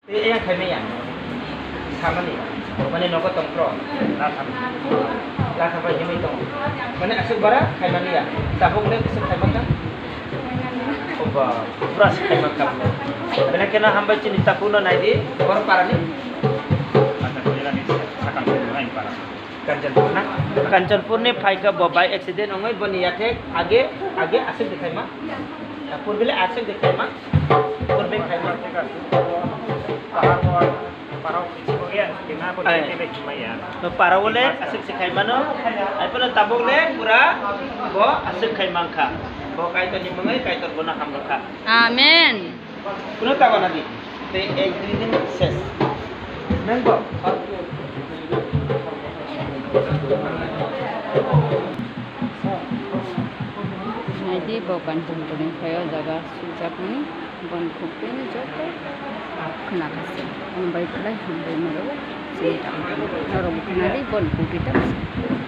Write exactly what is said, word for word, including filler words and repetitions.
Ini yang kami yang sama nih, mana nopo tongkro, lah sama, lah sama jemi tong, mana asal bara kami nih ya, tabung deh asal kami kan, oh beras kami kan, mana kena hamba cini tapuno naik di, orang parah nih, Kanchanpur, Kanchanpur ने five का bike accident होंगे बनी याते आगे आगे आसे दिखाई माँ पूर्व ले आसे दिखाई माँ पूर्व में खाई माँ तो पारा बोले आसे दिखाई माँ नो ऐपल ताबोग ले पूरा वो आसे दिखाई माँ खा वो काई तो निमंगे काई तो गुना हम रखा आमेन कुनो ताको नदी ते एक दिन सेस नंगो Jadi bukan jempolin kayak jaga sejak ini bukan kopi ini juga kena kasih orang baik lah orang baik malu cerita orang kenali bukan kopi tak